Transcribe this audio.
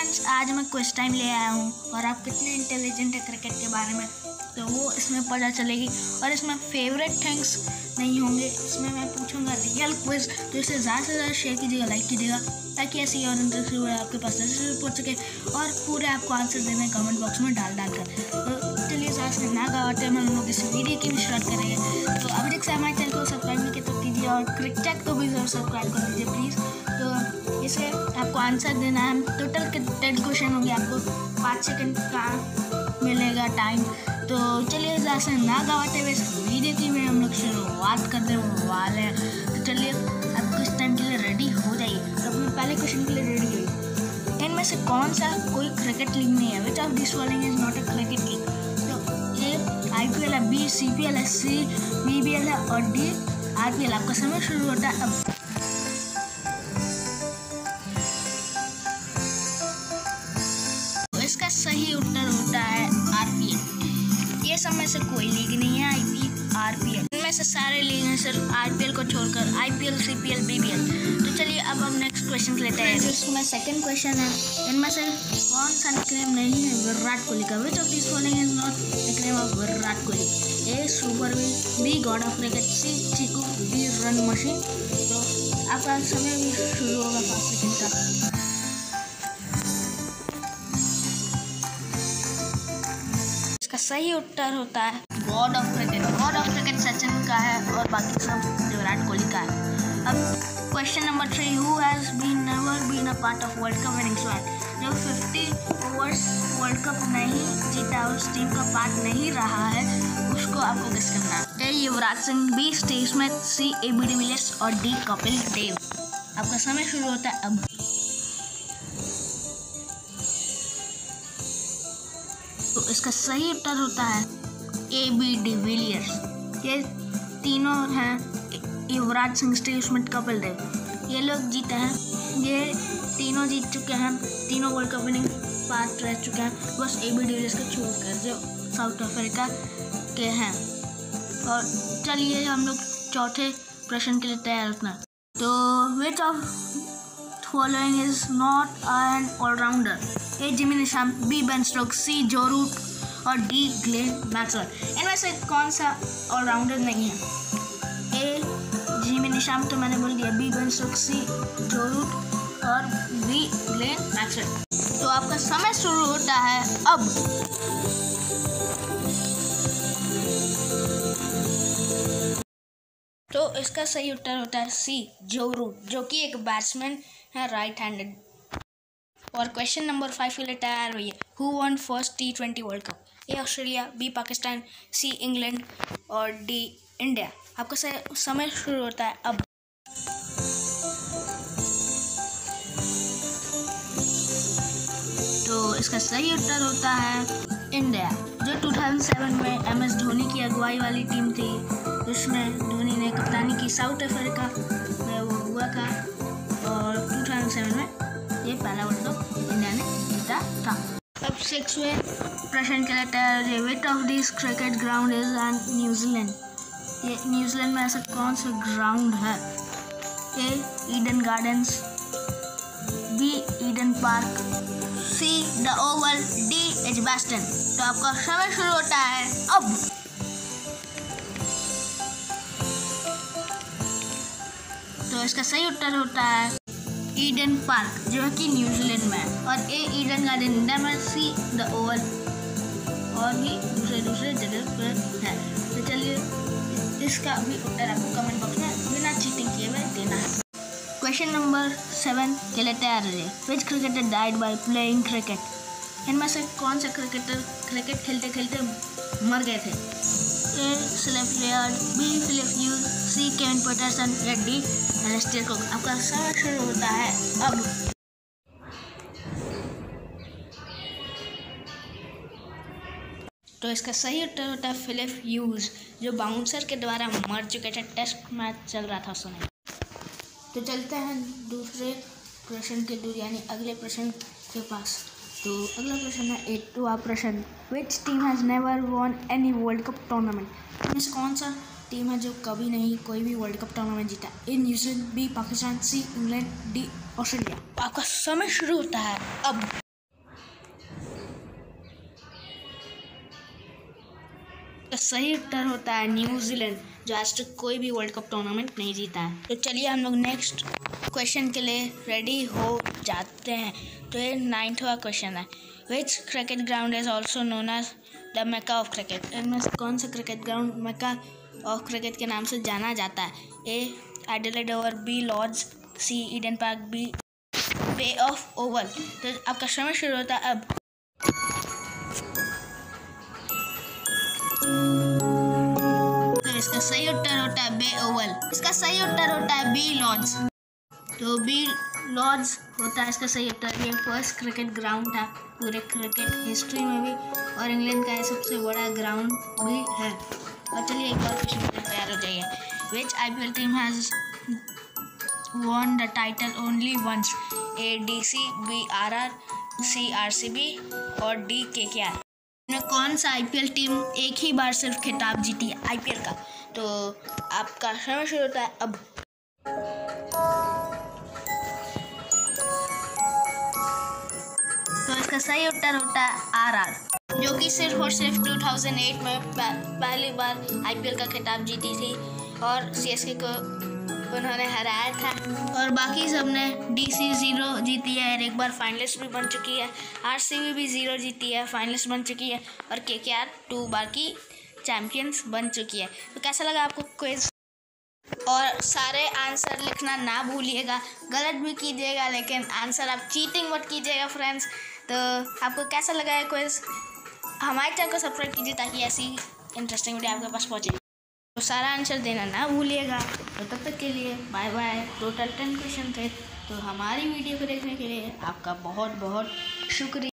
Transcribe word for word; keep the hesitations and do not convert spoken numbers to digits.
Friends, आज मैं quiz time ले आया हूँ और आप कितने इंटेलिजेंट है क्रिकेट के बारे में तो वो इसमें पता चलेगी। और इसमें फेवरेट थिंग्स नहीं होंगे, इसमें मैं पूछूंगा रियल क्विज, तो इसे ज़्यादा से ज़्यादा शेयर कीजिएगा, लाइक कीजिएगा, ताकि ऐसी और इंटरेस्टिंग वीडियो आपके पास जल्दी पहुँच सके और पूरे आपको आंसर देने कमेंट बॉक्स में डाल डाल कर। तो चलिए ज़्यादा से ना गवाते हैं, हम लोग इस वीडियो की भी स्टार्ट करेंगे। तो अभी तक से हमारे चैनल को सब्सक्राइब नहीं किया तो कीजिए और क्रिकेट को भी जरूर सब्सक्राइब कर दीजिए प्लीज़। तो इसे आपको आंसर देना है, टोटल टेन क्वेश्चन होंगे, आपको पाँच सेकंड का मिलेगा टाइम। तो चलिए ज़्यादा से ना गवाते हुए इस वीडियो की में हम लोग शुरुआत करने वाले हैं। तो चलिए आप कुछ टाइम के लिए रेडी हो जाइए। तो अपने पहले क्वेश्चन के लिए रेडी होइए। इनमें से कौन सा कोई क्रिकेट लीग नहीं है? Which of this following is not a cricket league? तो ए आई पी एल है, बी सी पी एल है, सी बी बी एल है और डी आर पी एल। आपका समय शुरू होता है अब। इसका सही उत्तर होता है आर पी एल। ये सब में से कोई लीग नहीं है I P L R P L. इनमें से सारे लीग हैं सिर्फ आर पी एल को छोड़कर, I P L C P L B B L. तो चलिए अब हम नेक्स्ट क्वेश्चन लेते हैं। इसमें सेकंड क्वेश्चन है, इनमें से कौन सा निकनेम नहीं है विराट कोहली का? Which of this following is not nickname of Virat Kohli? A super V, B god of cricket, C Chiku, D run machine. तो आपका समय भी शुरू होगा पाँच सेकंड का। इसका सही उत्तर होता है god of cricket. God of cricket Sachin का है और बाकी सब विराट कोहली का है। अब question number three, who has been never been a part of world cup winning squad? जो फिफ्टी ओवर्स वर्ल्ड कप नहीं जीता, उस टीम का पार्ट नहीं रहा है, उसको आपको गेस करना है। A Yuvraj Singh, B Steve Smith, C A B de Villiers और डी कपिल देव। आपका समय शुरू होता है अब। तो इसका सही उत्तर होता है ए बी डिविलियर्स। ये तीनों हैं, युवराज सिंह, स्टीव स्मिथ, कपिल देव। ये लोग जीते हैं, ये तीनों जीत चुके हैं, तीनों वर्ल्ड कप विनिंग पार्ट रह चुके हैं, बस ए बी डिविलियर्स को छोड़कर जो साउथ अफ्रीका के हैं। और चलिए हम लोग चौथे प्रश्न के लिए तैयार रखना। तो which of following is not an allrounder? A Jimmy Neesham, B Ben Stokes, C Joe Root और डी ग्लेन मैक्सवेल। इनमें से कौन सा ऑलराउंडर नहीं है? ए जिमी निशाम तो मैंने बोल दिया, B Ben Stokes, C Joe Root और डी ग्लेन मैक्सवेल। तो आपका समय शुरू होता है अब। तो इसका सही उत्तर होता है सी जो रूट, जो कि एक बैट्समैन है, राइट हैंडेड। और क्वेश्चन नंबर फाइव के लिए तैयार हुई है। Who won first T twenty world cup? A Australia, B Pakistan, C England और डी इंडिया। आपका समय शुरू होता है अब। तो इसका सही उत्तर होता है इंडिया, जो टू थाउज़ेंड सेवन में एम एस धोनी की अगुवाई वाली टीम थी, जिसमें धोनी ने कप्तानी की। साउथ अफ्रीका में वो हुआ था और टू थाउज़ेंड सेवन में ये पहला वर्ल्ड कप इंडिया ने जीता था। अब सिक्सवें प्रश्न के लिए तैयार है। Which of this cricket ground is an New Zealand? ये न्यूजीलैंड में ऐसा कौन सा ग्राउंड है? A Eden Gardens, B Eden Park, C the Oval, D Edgbaston. तो आपका समय शुरू होता है अब। तो इसका सही उत्तर होता है ईडन पार्क, जो है कि न्यूजीलैंड में है। और ए ईडन गार्डन इंडिया में, सी द ओवल और भी दूसरे दूसरे जगह पर है। तो चलिए इसका भी उत्तर आपको कमेंट बॉक्स में बिना चीटिंग किए हुए देना है। क्वेश्चन नंबर सेवन के लिए तैयार रहिए। Which cricketer died by playing cricket? इनमें से कौन सा क्रिकेटर क्रिकेट खेलते खेलते मर गए थे? ए स्लेफ Laird, B Phillip Hughes, C Kevin Pietersen या डी एलिस्टर कुक। आपका समय शुरू होता है अब। तो इसका सही उत्तर होता है फिलिप ह्यूज, जो बाउंसर के द्वारा मर चुके थे। टेस्ट मैच चल रहा था उस समय। तो चलते हैं दूसरे प्रश्न के दूर यानी अगले प्रश्न के पास। तो अगला प्रश्न है एटवा प्रश्न। Which team has never won any world cup tournament? इनमें से कौन सा टीम है जो कभी नहीं कोई भी वर्ल्ड कप टूर्नामेंट जीता? A New Zealand, B Pakistan, C England, D Australia. आपका समय शुरू होता है अब। सही उत्तर होता है न्यूजीलैंड, जो आज तक कोई भी वर्ल्ड कप टूर्नामेंट नहीं जीता है। तो चलिए हम लोग नेक्स्ट क्वेश्चन के लिए रेडी हो जाते हैं। तो ये नाइन्थवा क्वेश्चन है, which cricket ground is also known as the Mecca of cricket. इनमें से कौन सा cricket ground Mecca of cricket के नाम से जाना जाता है? A Adelaide Oval, B Lord's, C Eden Park, B Bay of Oval. तो आपका समय शुरू होता है अब। तो इसका सही उत्तर होता है बे ओवल। इसका सही उत्तर होता है बी लॉर्ड्स। तो बी लॉर्ड्स होता है इसका सही उत्तर। ये फर्स्ट क्रिकेट ग्राउंड था पूरे क्रिकेट हिस्ट्री में भी, और इंग्लैंड का ये सबसे बड़ा ग्राउंड भी है। और चलिए एक और क्वेश्चन तैयार हो जाइए। Which I P L team has won the title only once? A D C, B R R, C R C B और D K K R। में कौन सा आई पी एल टीम एक ही बार सिर्फ खिताब जीती है आई पी एल का? तो आपका समय शुरू होता है अब। तो इसका सही उत्तर होता है आर आर, जो कि सिर्फ और सिर्फ दो हज़ार आठ में पहली बार आई पी एल का खिताब जीती थी और सी एस के को उन्होंने हराया था। और बाकी सब ने डी सी ज़ीरो जीती है और एक बार फाइनलिस्ट भी बन चुकी है। आर सी बी भी ज़ीरो जीती है, फाइनलिस्ट बन चुकी है। और के के आर टू बार की चैम्पियंस बन चुकी है। तो कैसा लगा आपको क्विज? और सारे आंसर लिखना ना भूलिएगा, गलत भी कीजिएगा लेकिन आंसर आप चीटिंग मत कीजिएगा फ्रेंड्स। तो आपको कैसा लगा है क्विज? हमारे चैनल को सब्सक्राइब कीजिए ताकि ऐसी इंटरेस्टिंग वीडियो आपके पास पहुँचे। तो सारा आंसर देना ना भूलिएगा। तो तब तक के लिए bye bye. Total ten question थे। तो हमारी वीडियो को देखने के लिए आपका बहुत बहुत शुक्रिया।